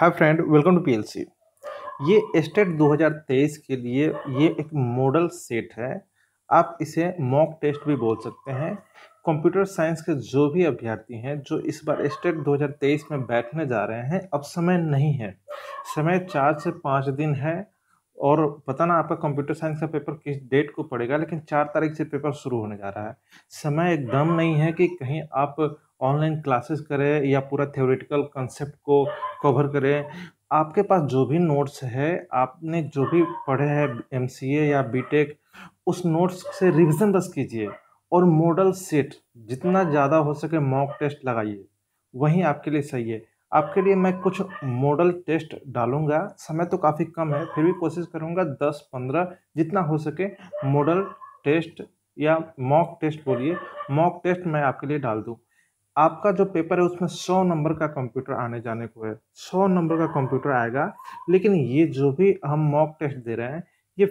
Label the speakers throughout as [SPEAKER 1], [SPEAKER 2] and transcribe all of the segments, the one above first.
[SPEAKER 1] Hi friend, welcome to PLC. ये state 2023 के लिए ये एक मॉडल सेट है। आप इसे मॉक टेस्ट भी बोल सकते हैं। कंप्यूटर साइंस के जो भी अभ्यर्थी हैं जो इस बार स्टेट 2023 में बैठने जा रहे हैं, अब समय नहीं है। समय 4 से 5 दिन है और पता ना आपका कंप्यूटर साइंस का पेपर किस डेट को पड़ेगा, लेकिन 4 तारीख से पेपर शुरू होने जा रहा है। समय एकदम नहीं है कि कहीं आप ऑनलाइन क्लासेस करें या पूरा थ्योरेटिकल कंसेप्ट को कवर करें। आपके पास जो भी नोट्स है, आपने जो भी पढ़े हैं एमसीए या बीटेक, उस नोट्स से रिवीजन बस कीजिए और मॉडल सेट जितना ज़्यादा हो सके मॉक टेस्ट लगाइए, वही आपके लिए सही है। आपके लिए मैं कुछ मॉडल टेस्ट डालूंगा, समय तो काफ़ी कम है, फिर भी कोशिश करूंगा 10-15 जितना हो सके मॉडल टेस्ट या मॉक टेस्ट बोलिए, मॉक टेस्ट मैं आपके लिए डाल दूं। आपका जो पेपर है उसमें 100 नंबर का कंप्यूटर आने जाने को है, 100 नंबर का कंप्यूटर आएगा। लेकिन ये जो भी हम मॉक टेस्ट दे रहे हैं, ये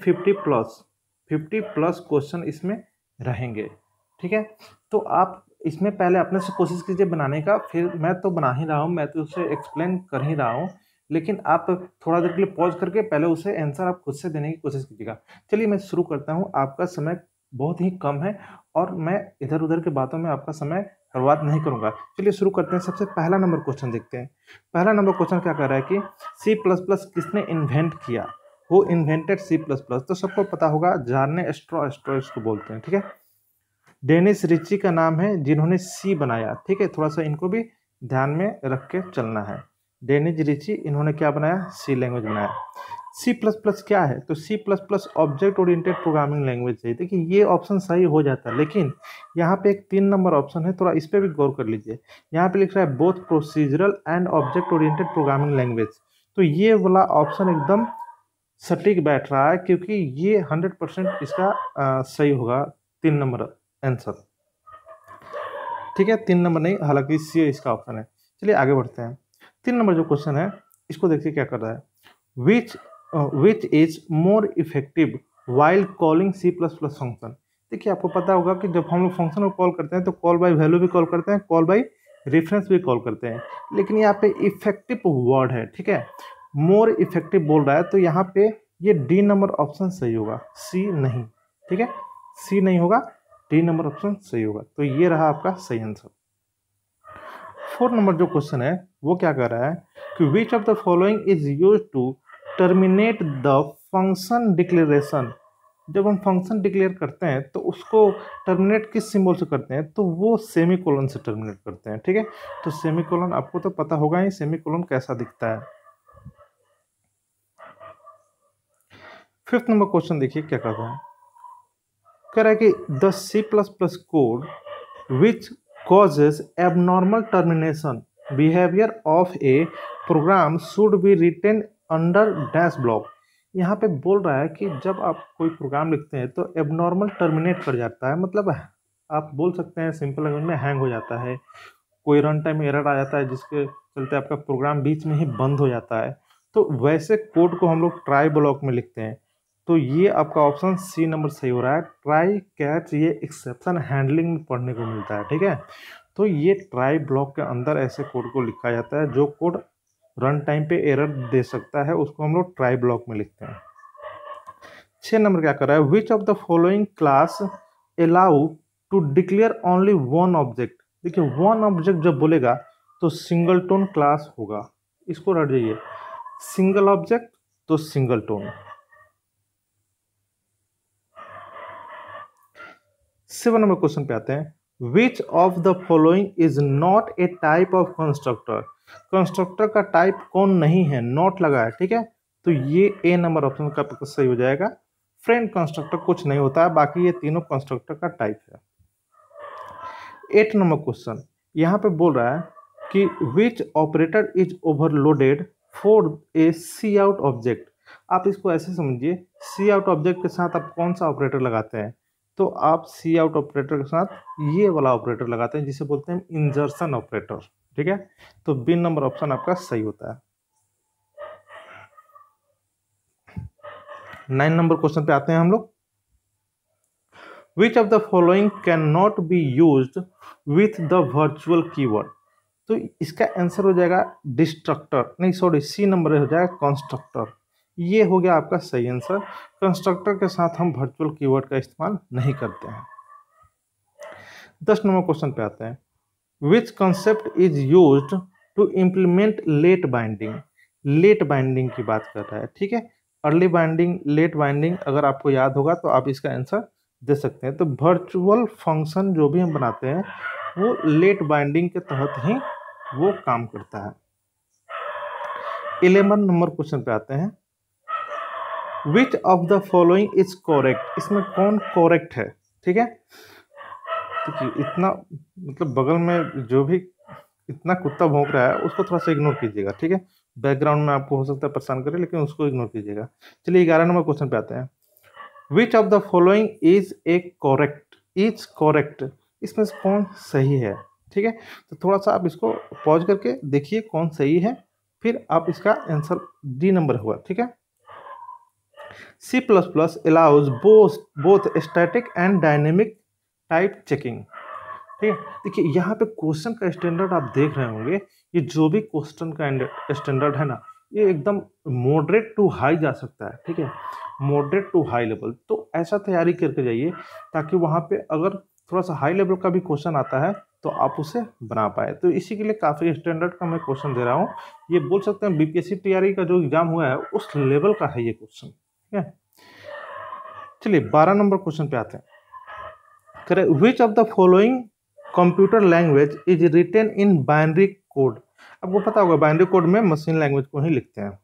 [SPEAKER 1] 50 प्लस क्वेश्चन इसमें रहेंगे। ठीक है, तो आप इसमें पहले अपने से कोशिश कीजिए बनाने का। फिर मैं तो बना ही रहा हूँ, मैं तो उसे एक्सप्लेन कर ही रहा हूँ, लेकिन आप थोड़ा देर के लिए पॉज करके पहले उसे आंसर आप खुद से देने की कोशिश कीजिएगा। चलिए मैं शुरू करता हूँ। आपका समय बहुत ही कम है और मैं इधर उधर की बातों में आपका समय बर्बाद नहीं करूंगा। चलिए शुरू करते हैं। सबसे पहला नंबर क्वेश्चन देखते हैं। पहला नंबर क्वेश्चन क्या कह रहा है कि सी प्लस प्लस किसने इन्वेंट किया? वो इन्वेंटेड सी प्लस प्लस, तो सबको पता होगा, जार्ने स्ट्रॉ इसको बोलते हैं। ठीक है, डेनिस रिची का नाम है जिन्होंने सी बनाया। ठीक है, थोड़ा सा इनको भी ध्यान में रख के चलना है। डेनिस रिची, इन्होंने क्या बनाया? सी लैंग्वेज बनाया। सी प्लस प्लस क्या है? तो C plus plus object oriented programming language है। देखिए ये ऑप्शन सही हो जाता है, लेकिन यहाँ पे एक 3 नंबर ऑप्शन है, थोड़ा इस पर भी गौर कर लीजिए। यहाँ पे लिख रहा है both procedural and object oriented programming language, तो ये वाला ऑप्शन एकदम सटीक बैठ रहा है, क्योंकि ये 100% इसका सही होगा। 3 नंबर आंसर। ठीक है, 3 नंबर नहीं, हालांकि सी इसका ऑप्शन है। चलिए आगे बढ़ते हैं। 3 नंबर जो क्वेश्चन है, इसको देखिए क्या कर रहा है। Which is more effective while calling C plus plus function? देखिए आपको पता होगा कि जब हम लोग फंक्शन को कॉल करते हैं तो कॉल बाय वैल्यू भी कॉल करते हैं, कॉल बाय रेफरेंस भी कॉल करते हैं, लेकिन यहाँ पे इफेक्टिव वर्ड है। ठीक है, मोर इफेक्टिव बोल रहा है, तो यहाँ पे ये डी नंबर ऑप्शन सही होगा, सी नहीं। ठीक है, सी नहीं होगा, डी नंबर ऑप्शन सही होगा। तो ये रहा आपका सही आंसर। 4 नंबर जो क्वेश्चन है वो क्या कर रहा है कि which of the following is use to terminate the function declaration? जब हम फंक्शन डिक्लेयर करते हैं तो उसको टर्मिनेट किस सिंबल से करते हैं? तो वो सेमीकोलन से टर्मिनेट करते हैं। ठीक है, तो सेमीकोलन आपको तो पता होगा ही, सेमीकोलन कैसा दिखता है। 5th नंबर क्वेश्चन देखिए क्या कर रहा है। कह रहा है कि the C plus plus code which causes abnormal termination behavior of a program should be written under dash block। यहाँ पे बोल रहा है कि जब आप कोई प्रोग्राम लिखते हैं तो एबनॉर्मल टर्मिनेट कर जाता है, मतलब आप बोल सकते हैं सिंपल लैंग्वेज में हैंग हो जाता है, कोई रन टाइम एरर आ जाता है जिसके चलते आपका प्रोग्राम बीच में ही बंद हो जाता है। तो वैसे कोड को हम लोग ट्राई ब्लॉक में लिखते हैं। तो ये आपका ऑप्शन सी नंबर सही हो रहा है। ट्राई कैच ये एक्सेप्शन हैंडलिंग में पढ़ने को मिलता है। ठीक है, तो ये ट्राई ब्लॉक के अंदर ऐसे कोड को लिखा जाता है जो कोड रन टाइम पे एरर दे सकता है, उसको हम लोग ट्राई ब्लॉक में लिखते हैं। 6 नंबर क्या कर रहा है, which of the following class allow to declare only one object? देखिए वन ऑब्जेक्ट जब बोलेगा तो सिंगलटोन क्लास होगा, इसको रट जाइए। सिंगल ऑब्जेक्ट तो सिंगलटोन। 7 नंबर क्वेश्चन पे आते हैं। Which of the following is not a type of constructor? Constructor का टाइप कौन नहीं है? नॉट लगा है। ठीक है, तो ये ए नंबर ऑप्शन का सही हो जाएगा। फ्रेंड कंस्ट्रक्टर कुछ नहीं होता है, बाकी ये तीनों कंस्ट्रक्टर का टाइप है। 8 नंबर क्वेश्चन यहाँ पे बोल रहा है कि which operator is overloaded for a C out object? आप इसको ऐसे समझिए, सी आउट ऑब्जेक्ट के साथ आप कौन सा ऑपरेटर लगाते हैं? तो आप सी आउट ऑपरेटर के साथ ये वाला ऑपरेटर लगाते हैं जिसे बोलते हैं इंजर्शन ऑपरेटर। ठीक है, तो बी नंबर ऑप्शन आपका सही होता है। 9 नंबर क्वेश्चन पे आते हैं हम लोग। Which of the following can not be used with the virtual keyword? तो इसका आंसर हो जाएगा डिस्ट्रक्टर, नहीं सॉरी, सी नंबर हो जाएगा कंस्ट्रक्टर। ये हो गया आपका सही आंसर। कंस्ट्रक्टर के साथ हम वर्चुअल कीवर्ड का इस्तेमाल नहीं करते हैं। 10 नंबर क्वेश्चन पे आते हैं। Which concept is used to implement late binding. Late binding की बात कर रहा है, ठीक है। अर्ली बाइंडिंग, लेट बाइंडिंग अगर आपको याद होगा तो आप इसका आंसर दे सकते हैं। तो वर्चुअल फंक्शन जो भी हम बनाते हैं वो लेट बाइंडिंग के तहत ही वो काम करता है। 11 नंबर क्वेश्चन पे आते हैं। Which of the following is correct. इसमें कौन करेक्ट है, ठीक है। देखिए इतना मतलब बगल में जो भी इतना कुत्ता भौंक रहा है उसको थोड़ा सा इग्नोर कीजिएगा, ठीक है। बैकग्राउंड में आपको हो सकता है परेशान करे, लेकिन उसको इग्नोर कीजिएगा। चलिए 11 नंबर क्वेश्चन पे आते हैं। Which of the following is a correct. Is correct, इसमें से कौन सही है, ठीक है। तो थोड़ा सा आप इसको पॉज करके देखिए कौन सही है, फिर आप इसका आंसर डी नंबर होगा, ठीक है। C++ allows both static and dynamic type checking, ठीक है। देखिए यहाँ पे क्वेश्चन का स्टैंडर्ड आप देख रहे होंगे, ये जो भी क्वेश्चन का स्टैंडर्ड है ना, ये एकदम मॉडरेट टू हाई जा सकता है, ठीक है। मॉडरेट टू हाई लेवल, तो ऐसा तैयारी करके जाइए ताकि वहाँ पे अगर थोड़ा सा हाई लेवल का भी क्वेश्चन आता है तो आप उसे बना पाए। तो इसी के लिए काफ़ी स्टैंडर्ड का मैं क्वेश्चन दे रहा हूँ। ये बोल सकते हैं बीपीएससी टीआरई का जो एग्जाम हुआ है उस लेवल का है ये क्वेश्चन, ठीक है। चलिए 12 नंबर क्वेश्चन पे आते हैं। करें which of the following computer language is written in binary code. आपको पता होगा बाइनरी कोड में मशीन लैंग्वेज को ही लिखते हैं।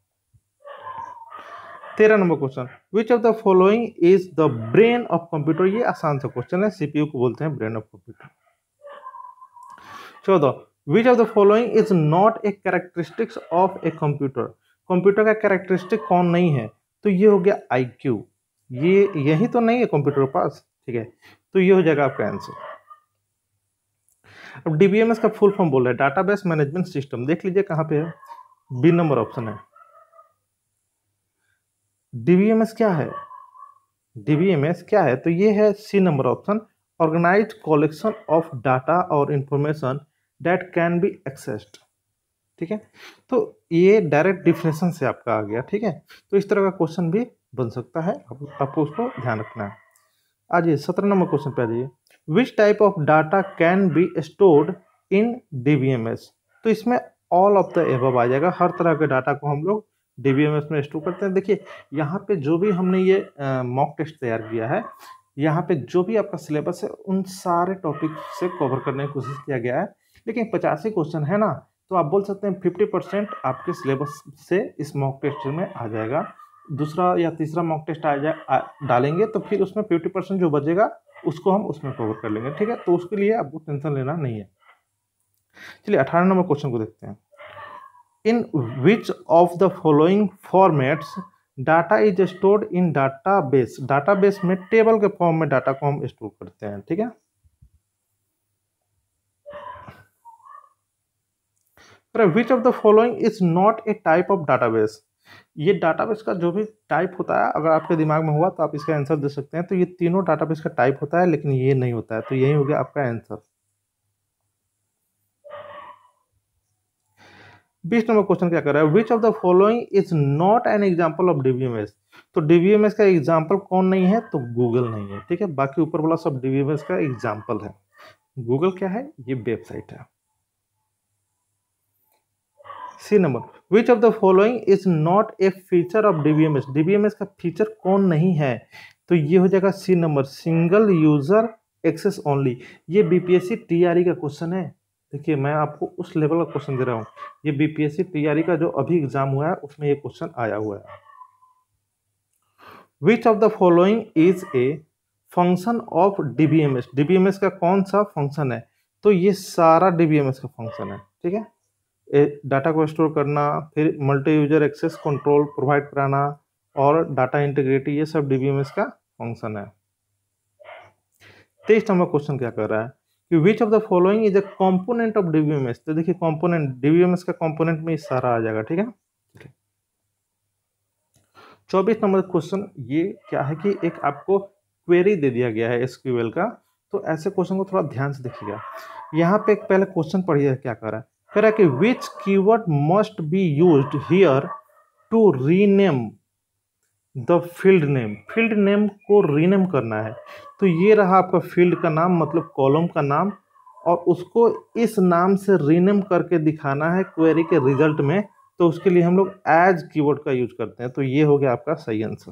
[SPEAKER 1] 13 number question. Which of the following is the brain of computer. ये आसान सा क्वेश्चन है, सीपीयू को बोलते हैं brain of computer. 14 which of the following is not a characteristics of a computer. Computer का कैरेक्टरिस्टिक कौन नहीं है, तो ये हो गया IQ। ये यही तो नहीं है कंप्यूटर के पास, ठीक है। तो ये हो जाएगा आपका आंसर। अब डीबीएमएस का फुल फॉर्म बोल रहा है डाटाबेस मैनेजमेंट सिस्टम। देख लीजिए कहाँ पे है, बी नंबर ऑप्शन है। डीबीएमएस क्या है, डीबीएमएस क्या है, तो ये है C number option, organised collection of data और information that can be accessed, ठीक है। तो ये डायरेक्ट डिफिनेशन से आपका आ गया, ठीक है। तो इस तरह का क्वेश्चन भी बन सकता है, आपको उसको ध्यान रखना है। आ जाइए 17 नंबर क्वेश्चन पे आ जाइए। Which type of data can be stored in DBMS. तो इसमें ऑल ऑफ द एबव आ जाएगा, हर तरह के डाटा को हम लोग डीबीएमएस में स्टोर करते हैं। देखिए यहाँ पे जो भी हमने ये मॉक टेस्ट तैयार किया है, यहाँ पे जो भी आपका सिलेबस है उन सारे टॉपिक से कवर करने की कोशिश किया गया है। लेकिन 85 क्वेश्चन है ना, तो आप बोल सकते हैं 50% आपके सिलेबस से इस मॉक टेस्ट में आ जाएगा। दूसरा या तीसरा मॉक टेस्ट डालेंगे तो फिर उसमें 50% जो बचेगा उसको हम उसमें कवर कर लेंगे, ठीक है। तो उसके लिए आपको टेंशन लेना नहीं है। चलिए 18 नंबर क्वेश्चन को देखते हैं। In which of the following formats data is stored in database. Database में टेबल के फॉर्म में डाटा को हम स्टोर करते हैं, ठीक है। Which of the following is not a type of database. ये डाटाबेस का जो भी टाइप होता है अगर आपके दिमाग में हुआ तो आप इसका आंसर दे सकते हैं। तो ये तीनों डाटाबेस का टाइप होता है, लेकिन ये नहीं होता है, तो यही हो गया आपका आंसर। 20 नंबर क्वेश्चन क्या कर रहा है। Which of the following is not an example of DBMS. तो डीबीएमएस का एग्जांपल कौन नहीं है, तो गूगल नहीं है, ठीक है। बाकी ऊपर वाला सब डीबीएमएस का एग्जांपल है। गूगल क्या है, ये वेबसाइट है। C number. Which of the following is not a feature of DBMS. DBMS का फीचर कौन नहीं है, तो ये हो जाएगा C number, single user access only. ये बीपीएससी टीआरई का क्वेश्चन है। देखिए मैं आपको उस लेवल का क्वेश्चन दे रहा हूँ, ये बीपीएससी टीआरई का जो अभी एग्जाम हुआ है उसमें ये क्वेश्चन आया हुआ है। Which of the following is a function of DBMS. DBMS का कौन सा फंक्शन है, तो ये सारा डीबीएमएस का फंक्शन है, ठीक है। डाटा को स्टोर करना, फिर multi user access control provide कराना और डाटा इंटीग्रिटी, ये सब डीबीएमएस का फंक्शन है। 23 नंबर क्वेश्चन क्या कर रहा है कि which of the following is a component of DBMS. तो देखिए कंपोनेंट, डीबीएमएस का कंपोनेंट में सारा आ जाएगा, ठीक है। 24 नंबर क्वेश्चन ये क्या है कि एक आपको क्वेरी दे दिया गया है एसक्यूएल का, तो ऐसे क्वेश्चन को थोड़ा ध्यान से देखिएगा। यहाँ पे एक पहले क्वेश्चन पढ़िए क्या कर रहा है। कह रहा है कि which keyword must be used here to rename the field name. Field name को रीनेम करना है, तो ये रहा आपका फील्ड का नाम, मतलब कॉलम का नाम, और उसको इस नाम से रीनेम करके दिखाना है क्वेरी के रिजल्ट में। तो उसके लिए हम लोग एज कीवर्ड का यूज करते हैं। तो ये हो गया आपका सही आंसर।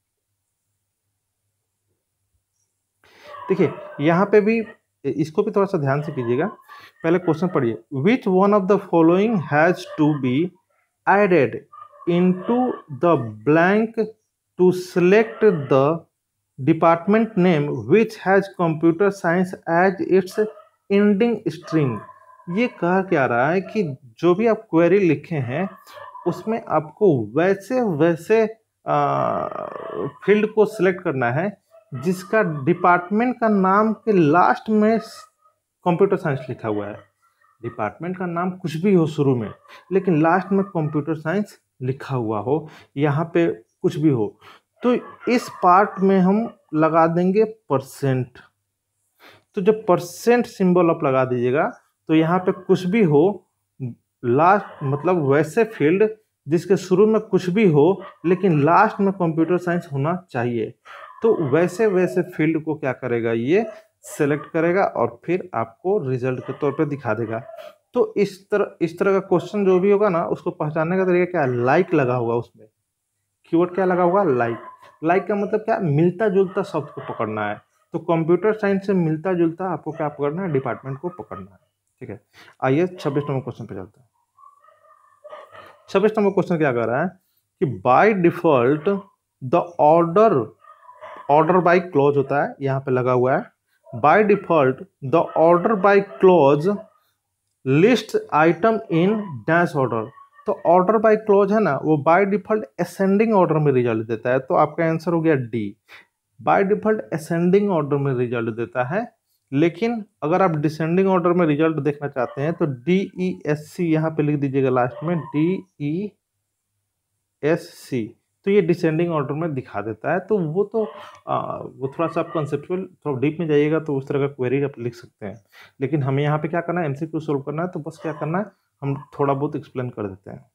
[SPEAKER 1] देखिए यहाँ पे भी, इसको भी थोड़ा सा ध्यान से कीजिएगा। पहले क्वेश्चन पढ़िए, which one of the following has to be added into the blank to select the department name which has computer science as its ending string. ये कहा क्या रहा है कि जो भी आप क्वेरी लिखे हैं उसमें आपको वैसे वैसे फील्ड को सिलेक्ट करना है जिसका डिपार्टमेंट का नाम के लास्ट में कंप्यूटर साइंस लिखा हुआ है। डिपार्टमेंट का नाम कुछ भी हो शुरू में, लेकिन लास्ट में कंप्यूटर साइंस लिखा हुआ हो, यहाँ पे कुछ भी हो, तो इस पार्ट में हम लगा देंगे परसेंट। तो जब परसेंट सिंबल आप लगा दीजिएगा तो यहाँ पे कुछ भी हो, लास्ट मतलब वैसे फील्ड जिसके शुरू में कुछ भी हो लेकिन लास्ट में कंप्यूटर साइंस होना चाहिए। तो वैसे वैसे फील्ड को क्या करेगा, ये सेलेक्ट करेगा और फिर आपको रिजल्ट के तौर पे दिखा देगा। तो इस तरह का क्वेश्चन जो भी होगा ना, उसको पहचानने का तरीका क्या है, लाइक लगा होगा उसमें। कीवर्ड क्या लगा होगा, लाइक। लाइक का मतलब क्या, मिलता जुलता शब्द को पकड़ना है। तो कंप्यूटर साइंस से मिलता जुलता आपको क्या पकड़ना है, डिपार्टमेंट को पकड़ना है। ठीक है, आइए 26 नंबर क्वेश्चन पे चलते हैं। 26 नंबर क्वेश्चन क्या कर रहा है कि by default the order by clause होता है, यहाँ पे लगा हुआ है by default the order by clause list item in dash order. तो ऑर्डर बाय क्लॉज है ना, वो बाय डिफॉल्ट असेंडिंग ऑर्डर में रिजल्ट देता है। तो आपका आंसर हो गया D, by default ascending order में रिजल्ट देता है। लेकिन अगर आप डिसेंडिंग ऑर्डर में रिजल्ट देखना चाहते हैं तो DESC यहाँ पे लिख दीजिएगा लास्ट में, DESC। तो ये डिसेंडिंग ऑर्डर में दिखा देता है। तो वो थोड़ा सा आप कंसेप्चुअल थोड़ा डीप में जाइएगा तो उस तरह का क्वेरी आप लिख सकते हैं। लेकिन हमें यहाँ पे क्या करना है, MCQ सोल्व करना है। तो बस क्या करना है, हम थोड़ा बहुत एक्सप्लेन कर देते हैं।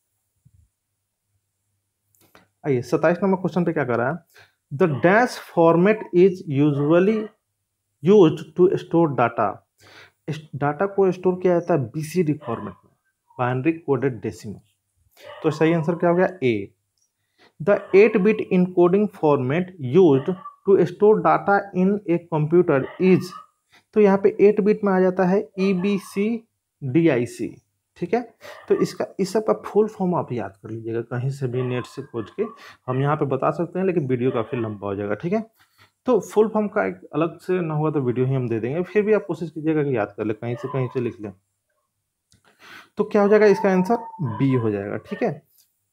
[SPEAKER 1] आइए 27 नंबर क्वेश्चन पे क्या कर रहा है, the dash format is usually used to store data. Data को स्टोर किया जाता है BCD फॉर्मेट में, बाइनरी कोडेड डेसिमल। तो सही आंसर क्या हो गया, A. The 8-bit encoding format used to store data in a computer is, तो यहाँ पे 8-bit में आ जाता है EBCDIC। ठीक है, तो इस सब का फुल फॉर्म आप याद कर लीजिएगा, कहीं से भी नेट से खोज के हम यहाँ पे बता सकते हैं, लेकिन वीडियो काफ़ी लंबा हो जाएगा। ठीक है, तो फुल फॉर्म का एक अलग से ना हुआ तो वीडियो ही हम दे देंगे, फिर भी आप कोशिश कीजिएगा कि याद कर ले, कहीं से लिख लें। तो क्या हो जाएगा, इसका आंसर बी हो जाएगा। ठीक है,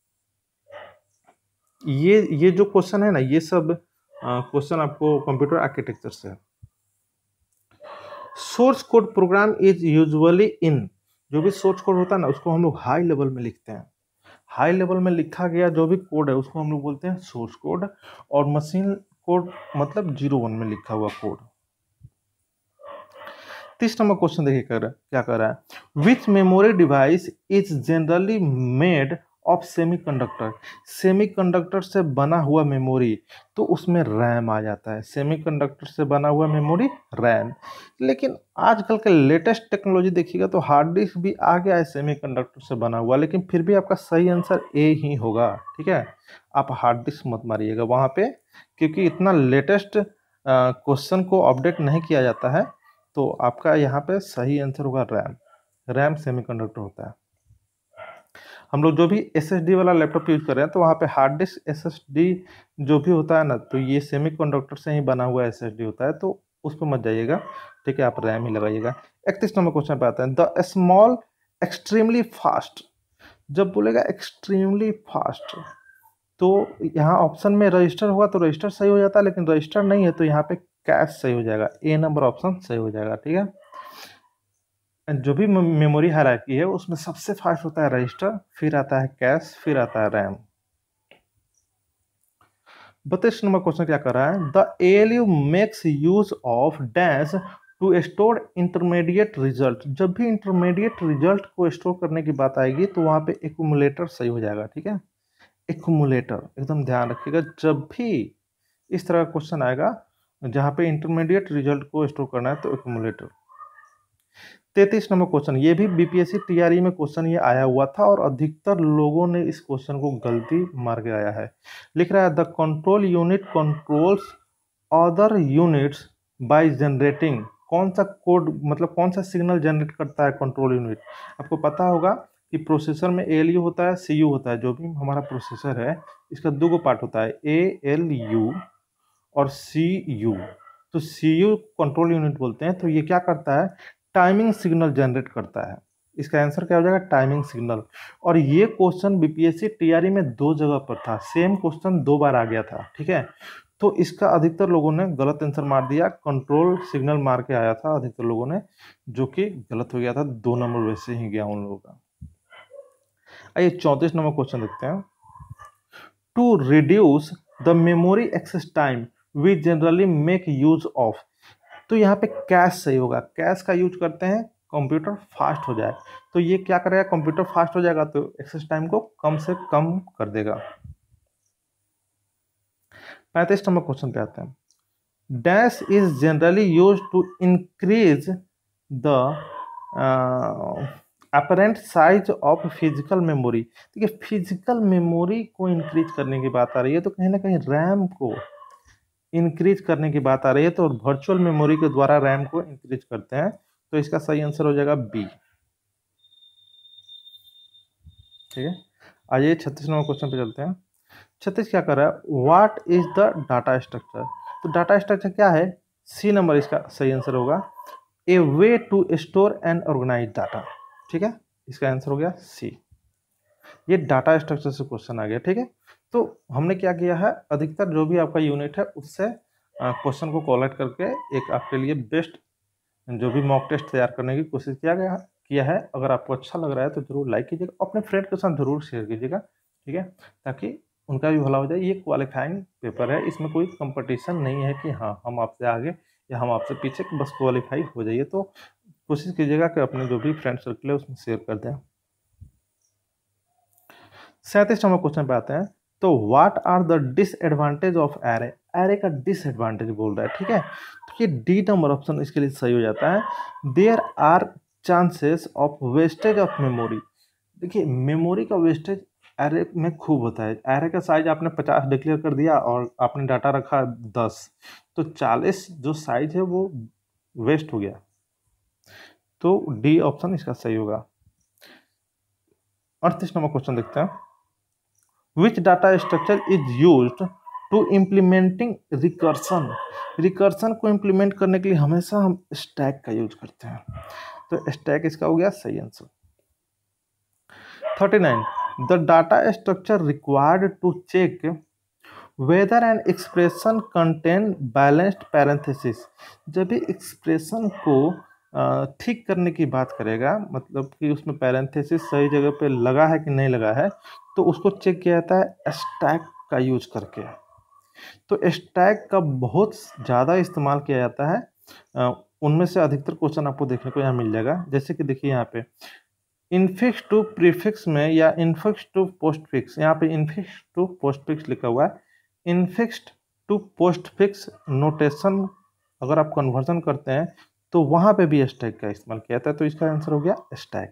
[SPEAKER 1] ये जो क्वेश्चन है ना, ये सब क्वेश्चन आपको कंप्यूटर आर्किटेक्चर से है। Source code program is usually in, जो भी सोर्स कोड होता है ना उसको हम लोग हाई लेवल में लिखते हैं। हाई लेवल में लिखा गया जो भी कोड है उसको हम लोग बोलते हैं सोर्स कोड, और मशीन कोड मतलब 01 में लिखा हुआ कोड। 30 नंबर क्वेश्चन देखिए क्या कर रहा है, which memory device is generally made of semiconductor. Semiconductor से बना हुआ मेमोरी, तो उसमें रैम आ जाता है। सेमीकंडक्टर से बना हुआ मेमोरी रैम। लेकिन आजकल के लेटेस्ट टेक्नोलॉजी देखिएगा तो हार्ड डिस्क भी आ गया है सेमीकंडक्टर से बना हुआ, लेकिन फिर भी आपका सही आंसर ए ही होगा। ठीक है, आप हार्ड डिस्क मत मारिएगा वहाँ पे, क्योंकि इतना लेटेस्ट क्वेश्चन को अपडेट नहीं किया जाता है। तो आपका यहाँ पे सही आंसर होगा रैम। रैम सेमीकंडक्टर होता है। हम लोग जो भी SSD वाला लैपटॉप यूज कर रहे हैं तो वहाँ पे हार्ड डिस्क SSD जो भी होता है ना, तो ये सेमीकंडक्टर से ही बना हुआ SSD होता है, तो उस पर मत जाइएगा। ठीक है, आप रैम ही लगाइएगा। 31 नंबर क्वेश्चन पे आता है, द स्मॉल एक्सट्रीमली फास्ट। जब बोलेगा एक्सट्रीमली फास्ट तो यहाँ ऑप्शन में रजिस्टर होगा तो रजिस्टर सही हो जाता है, लेकिन रजिस्टर नहीं है तो यहाँ पे कैश सही हो जाएगा। ए नंबर ऑप्शन सही हो जाएगा। ठीक है, जो भी मेमोरी हायरार्की है उसमें सबसे फास्ट होता है रजिस्टर, फिर आता है कैश, फिर आता है रैम। 32 नंबर क्वेश्चन क्या कर रहा है, the ALU makes use of dash to store intermediate result, जब भी इंटरमीडिएट रिजल्ट को स्टोर करने की बात आएगी तो वहाँ पे एक्यूमुलेटर सही हो जाएगा, ठीक है। एक्यूमुलेटर एकदम ध्यान रखिएगा, जब भी इस तरह का क्वेश्चन आएगा जहाँ पे इंटरमीडिएट रिजल्ट को स्टोर करना है तो एक्यूमुलेटर। 33 नंबर क्वेश्चन, ये भी बीपीएससी टीआरई में क्वेश्चन ये आया हुआ था और अधिकतर लोगों ने इस क्वेश्चन को गलती मार के आया है। लिख रहा है the control unit controls other units by generating, कौन सा कोड मतलब कौन सा सिग्नल जनरेट करता है कंट्रोल यूनिट। आपको पता होगा कि प्रोसेसर में एएलयू होता है, सीयू होता है, जो भी हमारा प्रोसेसर है इसका दो गो पार्ट होता है, एएलयू और सीयू। तो सीयू कंट्रोल यूनिट बोलते हैं। तो ये क्या करता है, टाइमिंग सिग्नल जनरेट करता है। इसका आंसर क्या हो जाएगा, टाइमिंग सिग्नल। और ये क्वेश्चन बीपीएससी टीआरई में दो जगह पर था, सेम क्वेश्चन दो बार आ गया था, ठीक है। तो इसका अधिकतर लोगों ने गलत आंसर मार दिया, कंट्रोल सिग्नल मार के आया था अधिकतर लोगों ने, जो कि गलत हो गया था, 2 नंबर वैसे ही गया उन लोगों का। आइए 34 नंबर क्वेश्चन देखते हैं। To reduce the memory access time we generally make use of, तो यहाँ पे कैश सही होगा, कैश का यूज करते हैं कंप्यूटर फास्ट हो जाए। तो ये क्या करेगा, कंप्यूटर फास्ट हो जाएगा तो एक्सेस टाइम को कम से कम कर देगा। 35 नंबर क्वेश्चन पे आते हैं। Dash is generally use to increase the apparent size of physical memory. देखिए फिजिकल मेमोरी को इंक्रीज करने की बात आ रही है तो कहीं ना कहीं रैम को इंक्रीज करने की बात आ रही है, तो वर्चुअल मेमोरी के द्वारा रैम को इंक्रीज करते हैं। तो इसका सही आंसर हो जाएगा बी, ठीक है। आइए 36 नंबर क्वेश्चन पे चलते हैं। 36 क्या कर रहा है, what is the data structure. तो डाटा स्ट्रक्चर क्या है, सी नंबर इसका सही आंसर होगा, a way to store and organise data, ठीक है। इसका आंसर हो गया सी। ये डाटा स्ट्रक्चर से क्वेश्चन आ गया, ठीक है। तो हमने क्या किया है, अधिकतर जो भी आपका यूनिट है उससे क्वेश्चन को कोलेक्ट करके एक आपके लिए बेस्ट जो भी मॉक टेस्ट तैयार करने की कोशिश किया है। अगर आपको अच्छा लग रहा है तो जरूर लाइक कीजिएगा, अपने फ्रेंड के साथ जरूर शेयर कीजिएगा, ठीक है, ताकि उनका भी भला हो जाए। ये क्वालिफाइंग पेपर है, इसमें कोई कंपटीशन नहीं है कि हाँ हम आपसे आगे या हम आपसे पीछे, बस क्वालिफाई हो जाइए। तो कोशिश कीजिएगा कि अपने जो भी फ्रेंड सर्कल है उसमें शेयर कर दें। 37 नंबर क्वेश्चन पे आते हैं। तो what are the disadvantage of array, array का डिसएडवांटेज बोल रहा है, ठीक है। तो ये डी नंबर ऑप्शन इसके लिए सही हो जाता है। There are chances of wastage of memory. देखिए मेमोरी का वेस्टेज एरे में खूब होता है। एरे का साइज आपने 50 डिक्लेयर कर दिया और आपने डाटा रखा 10, तो 40 जो साइज है वो वेस्ट हो गया। तो डी ऑप्शन इसका सही होगा। 38 नंबर क्वेश्चन देखते हैं। Which data structure is used to implementing recursion? Recursion को इम्प्लीमेंट करने के लिए हमेशा हम स्टैक का यूज करते हैं, तो स्टैक इसका हो गया सही answer. 39 the data structure required to check whether an expression contain balanced parenthesis. जब भी एक्सप्रेशन को ठीक करने की बात करेगा, मतलब कि उसमें पैरेंथेसिस सही जगह पे लगा है कि नहीं लगा है, तो उसको चेक किया जाता है स्टैक का यूज करके। तो स्टैक का बहुत ज़्यादा इस्तेमाल किया जाता है। उनमें से अधिकतर क्वेश्चन आपको देखने को यहाँ मिल जाएगा। जैसे कि देखिए यहाँ पे इनफिक्स टू प्रीफिक्स में या इनफिक्स टू पोस्टफिक्स, यहाँ पे इनफिक्स टू पोस्टफिक्स लिखा हुआ है। इनफिक्स्ड टू पोस्टफिक्स नोटेशन अगर आप कन्वर्जन करते हैं तो वहां पे भी स्टैक का इस्तेमाल किया जाता है, तो इसका आंसर हो गया स्टैक।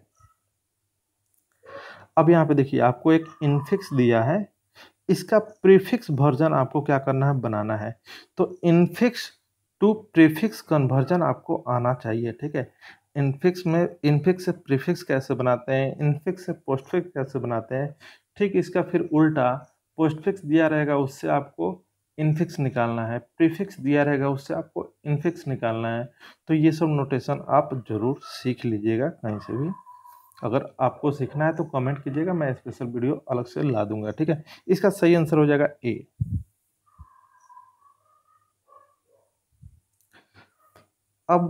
[SPEAKER 1] अब यहाँ पे देखिए आपको एक इनफिक्स दिया है, इसका प्रीफिक्स वर्जन आपको क्या करना है, बनाना है। तो इनफिक्स टू प्रीफिक्स कन्वर्जन आपको आना चाहिए, ठीक है। इनफिक्स में इनफिक्स से प्रीफिक्स कैसे बनाते हैं, इनफिक्स से पोस्टफिक्स कैसे बनाते हैं, ठीक इसका फिर उल्टा पोस्टफिक्स दिया रहेगा उससे आपको इनफिक्स निकालना है, प्रीफिक्स दिया रहेगा उससे आपको इनफिक्स निकालना है। तो ये सब नोटेशन आप जरूर सीख लीजिएगा कहीं से भी। अगर आपको सीखना है तो कमेंट कीजिएगा, मैं स्पेशल वीडियो अलग से ला दूंगा, ठीक है। इसका सही आंसर हो जाएगा ए। अब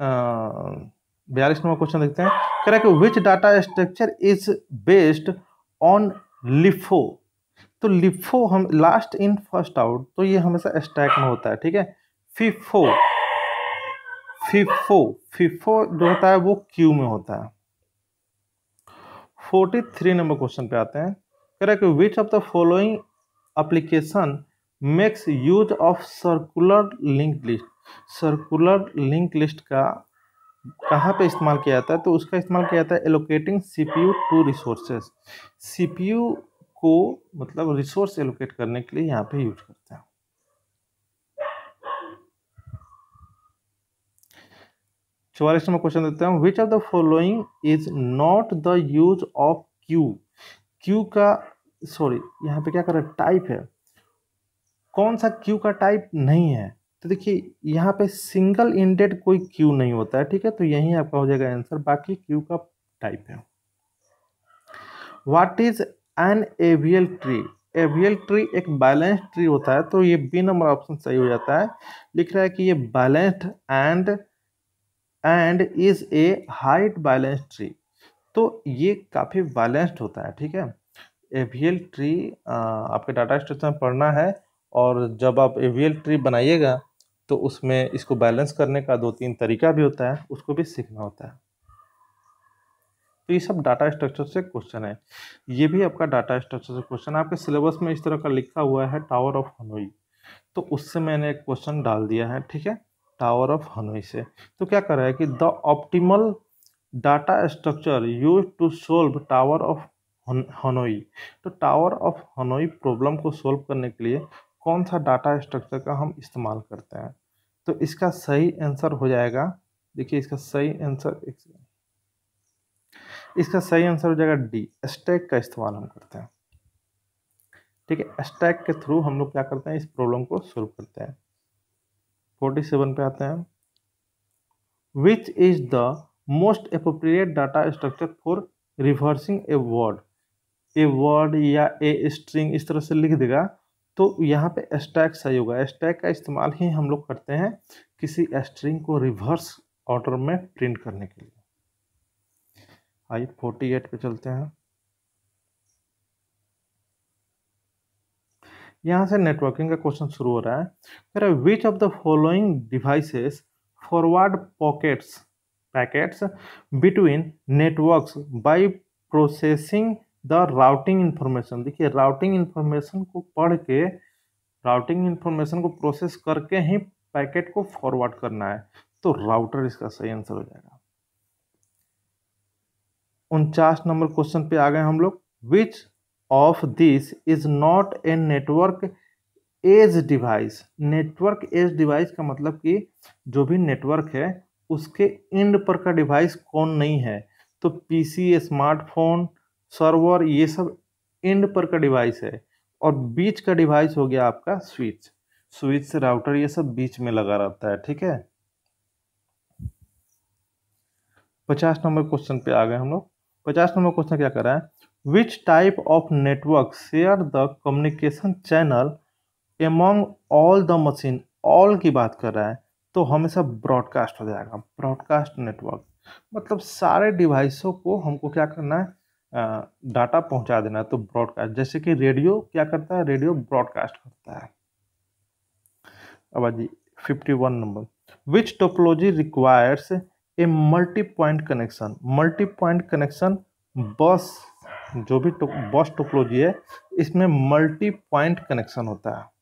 [SPEAKER 1] 42 नंबर क्वेश्चन देखते हैं। कह रहा है कि which data structure is based on LIFO. तो लिफो हम लास्ट इन फर्स्ट आउट, तो ये हमेशा स्टैक में होता है, ठीक है। फिफो फिफो फिफो जो होता है वो क्यू में होता है। 43 नंबर क्वेश्चन पे आते हैं। कह रहा है कि which of the following application makes use of circular link list. Circular link list का कहाँ पे इस्तेमाल किया जाता है? तो उसका इस्तेमाल किया जाता है allocating CPU to resources. CPU को मतलब रिसोर्स एलोकेट करने के लिए यहाँ पे यूज करते हैं। 44 नंबर क्वेश्चन देते हैं। Which of the following is not the use of queue. Queue का सॉरी यहाँ पे क्या कर रहा है, टाइप है। कौन सा क्यू का टाइप नहीं है? तो देखिए यहाँ पे सिंगल इंडेड कोई क्यू नहीं होता है, ठीक है, तो यही आपका हो जाएगा आंसर, बाकी क्यू का टाइप है। What is an AVL tree. AVL tree एक बैलेंस्ड ट्री होता है, तो ये बी नंबर ऑप्शन सही हो जाता है। लिख रहा है कि ये balanced and is a height balanced tree, तो ये काफी बैलेंस्ड होता है, ठीक है। एवियल ट्री आपके डाटा स्ट्रक्चर में पढ़ना है, और जब आप एवियल ट्री बनाइएगा तो उसमें इसको बैलेंस करने का 2-3 तरीका भी होता है, उसको भी सीखना होता है। तो ये सब डाटा स्ट्रक्चर से क्वेश्चन है। ये भी आपका डाटा स्ट्रक्चर से क्वेश्चन आपके सिलेबस में इस तरह का लिखा हुआ है टावर ऑफ हनोई, तो उससे मैंने एक क्वेश्चन डाल दिया है, ठीक है, टावर ऑफ हनोई से। तो क्या कर रहा है कि the optimal data structure use to solve tower of Hanoi. तो टावर ऑफ हनोई प्रॉब्लम को सोल्व करने के लिए कौन सा डाटा स्ट्रक्चर का हम इस्तेमाल करते हैं? तो इसका सही आंसर हो जाएगा, देखिए इसका सही आंसर हो जाएगा डी, स्टैक का इस्तेमाल हम करते हैं, ठीक है। स्टैक के थ्रू हम लोग क्या करते हैं, इस प्रॉब्लम को सोल्व करते हैं। 47 पे आते हैं। Which is the most appropriate data structure for reversing a word या ए स्ट्रिंग इस तरह से लिख देगा, तो यहाँ पे स्टैक सही होगा। स्टैक का इस्तेमाल ही हम लोग करते हैं किसी स्ट्रिंग को रिवर्स ऑर्डर में प्रिंट करने के लिए। आइए 48 पे चलते हैं। यहाँ से नेटवर्किंग का क्वेश्चन शुरू हो रहा है। कह रहा है which of the following devices forward packets between networks by processing the routing information. देखिए राउटिंग इंफॉर्मेशन को पढ़ के, राउटिंग इंफॉर्मेशन को प्रोसेस करके ही पैकेट को फॉरवर्ड करना है, तो राउटर इसका सही आंसर हो जाएगा। 49 नंबर क्वेश्चन पे आ गए हम लोग। Which of this is not a network edge device. Network edge device का मतलब कि जो भी नेटवर्क है उसके एंड पर का डिवाइस कौन नहीं है? तो पीसी, स्मार्टफोन, सर्वर, ये सब एंड पर का डिवाइस है, और बीच का डिवाइस हो गया आपका स्विच से राउटर, ये सब बीच में लगा रहता है, ठीक है। 50 नंबर क्वेश्चन पे आ गए हम लोग। 50 नंबर क्वेश्चन क्या कर रहा है, which type of network share the communication channel among all the machine. All की बात कर रहा है, तो हमेशा ब्रॉडकास्ट हो जाएगा। ब्रॉडकास्ट नेटवर्क मतलब सारे डिवाइसों को हमको क्या करना है, डाटा पहुंचा देना है, तो ब्रॉडकास्ट। जैसे कि रेडियो क्या करता है, रेडियो ब्रॉडकास्ट करता है। अब जी 51 number, which topology requires a multi point connection. Multi point connection bus, जो भी बस टोपोलॉजी है इसमें मल्टी पॉइंट कनेक्शन होता है।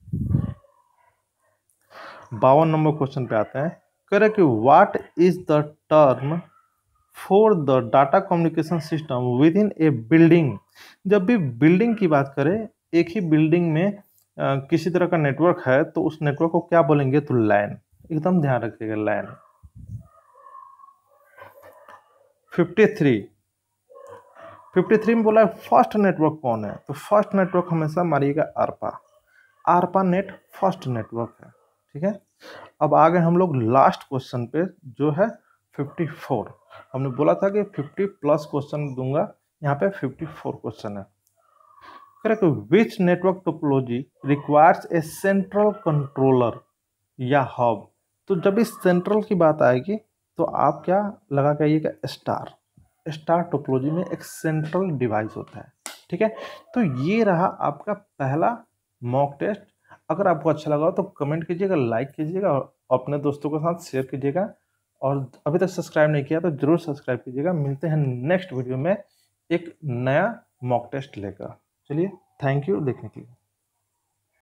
[SPEAKER 1] 52 नंबर क्वेश्चन पे आते हैं। कह रहे कि what is the term for the data communication system within a building. जब भी बिल्डिंग की बात करें, एक ही बिल्डिंग में किसी तरह का नेटवर्क है, तो उस नेटवर्क को क्या बोलेंगे, तो लैन, एकदम ध्यान रखिएगा, लैन। 53 में बोला है फर्स्ट नेटवर्क कौन है, तो फर्स्ट नेटवर्क हमेशा मारिएगा आरपा नेट फर्स्ट नेटवर्क है, ठीक है। अब आ गए हम लोग लास्ट क्वेश्चन पे, जो है 54। हमने बोला था कि 50 प्लस क्वेश्चन दूंगा, यहाँ पे 54 क्वेश्चन है। Correct, which network topology requires a central controller या हब। तो जब इस सेंट्रल की बात आएगी तो आप क्या लगा के आइएगा, स्टार टोपोलॉजी में एक सेंट्रल डिवाइस होता है, ठीक है। तो ये रहा आपका पहला मॉक टेस्ट। अगर आपको अच्छा लगा तो कमेंट कीजिएगा, लाइक कीजिएगा और अपने दोस्तों के साथ शेयर कीजिएगा। और अभी तक सब्सक्राइब नहीं किया तो जरूर सब्सक्राइब कीजिएगा। मिलते हैं नेक्स्ट वीडियो में एक नया मॉक टेस्ट लेकर। चलिए, थैंक यू देखने के लिए।